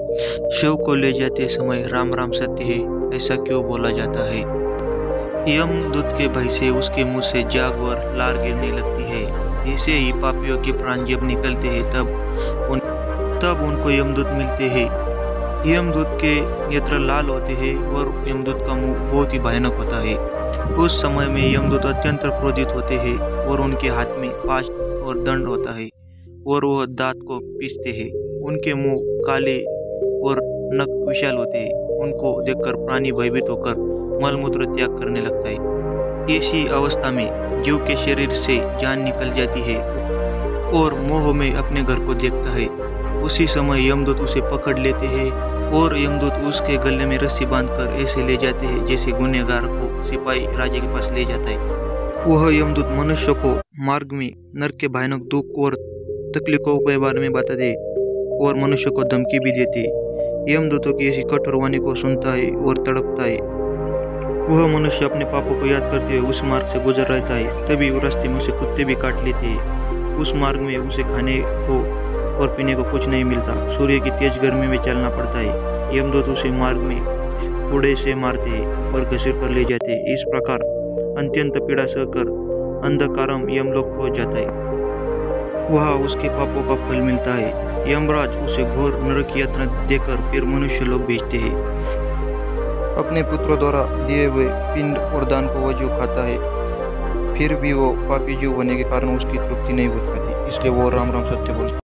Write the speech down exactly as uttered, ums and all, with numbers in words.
शव को ले जाते समय राम राम सत्य है, ऐसा क्यों बोला जाता है? यमदूत के भय से उसके मुंह से जाग और लार गिरने लगती है। ऐसे ही पापियों के प्राण जब निकलते हैं तब उन तब उनको यमदूत मिलते हैं। यमदूत के नेत्र लाल होते हैं और यमदूत का मुंह बहुत ही भयानक होता है। उस समय में यमदूत अत्यंत क्रोधित होते हैं और उनके हाथ में पाश और दंड होता है और वह दांत को पीसते हैं। उनके मुंह काले और नख विशाल होते हैं। उनको देखकर प्राणी भयभीत होकर मलमूत्र त्याग करने लगता है। ऐसी अवस्था में जीव के शरीर से जान निकल जाती है और मोह में अपने घर को देखता है। उसी समय यमदूत उसे पकड़ लेते हैं और यमदूत उसके गले में रस्सी बांधकर ऐसे ले जाते हैं जैसे गुनहगार को सिपाही राजा के पास ले जाता है। वह यमदूत मनुष्य को मार्ग में नरक के भयानक दुख और तकलीफों के बारे में बताते हैं और मनुष्य को धमकी भी देते हैं। यमदूतों की ऐसी कठोर वाणी को सुनता है और तड़पता है। वह मनुष्य अपने पापों को याद करते हुए उस मार्ग से गुजर रहता है। तभी वो रास्ते में उसे कुत्ते भी काट लेते हैं। उस मार्ग में उसे खाने को और पीने को कुछ नहीं मिलता। सूर्य की तेज गर्मी में चलना पड़ता है। यमदूत उसे मार्ग में कूड़े से मारते हैं और घसीट कर ले जाते हैं। इस प्रकार अत्यंत पीड़ा सहकर अंधकारम यमलोक पहुंच जाता है। वहाँ उसके पापों का फल मिलता है। यमराज उसे घोर नरक यातना देकर फिर मनुष्य लोग भेजते हैं। अपने पुत्रों द्वारा दिए हुए पिंड और दान को वह जो खाता है, फिर भी वो पापी जीव होने के कारण उसकी तृप्ति नहीं हो पाती, इसलिए वो राम राम सत्य बोलता है।